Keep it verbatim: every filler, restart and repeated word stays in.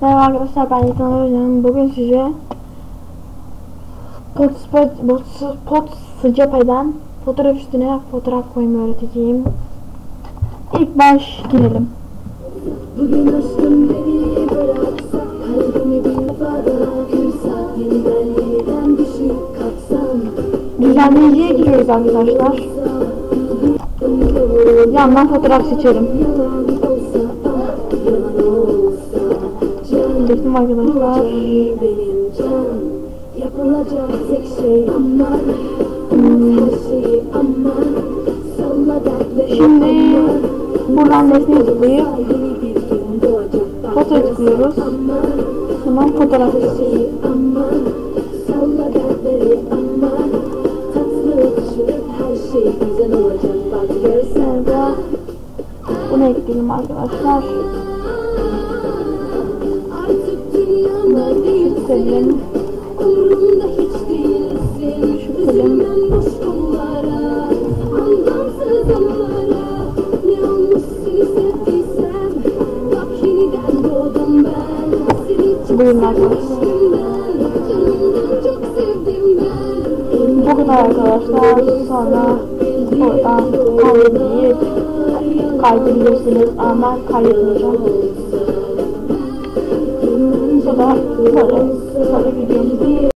Merhaba arkadaşlar, ben Yiğitan Hocam. Bugün size Podscepa'dan fotoğraf üstüne fotoğraf koymayı öğreteceğim. İlk baş girelim. Bugün aşkım beni bıraksa, kalbimi bir defa daha kırsa, yeniden yeniden düşüp kalksam. Düzenleyiciye giriyoruz arkadaşlar. Yandan fotoğraf seçelim. Çektim arkadaşlar. Yapılacak tek şey aman, her şeyi aman, salla dertleri. Şimdi buradan nesneye tıklayıp fotoğraf tıklıyoruz. Hemen fotoğraf seçiyoruz. Salla dertleri aman, tatlı düşünüp her şey güzel olacak bak görsen de. Bunu ekleyelim arkadaşlar. Şu kalem, umurumda hiç değilsin. Üzülmem boş kollara, anlamsız anılara. Ne olmuşsun sevdiysem, bak yeniden doğdum ben. Seni çok sevdim ben, canımdan çok sevdim ben. Bu kadar arkadaşlar. Sonra buradan kaydedip kaydedebilirsiniz ama ben kaydetmeyeceğim. Sonra böyle, sonra videomu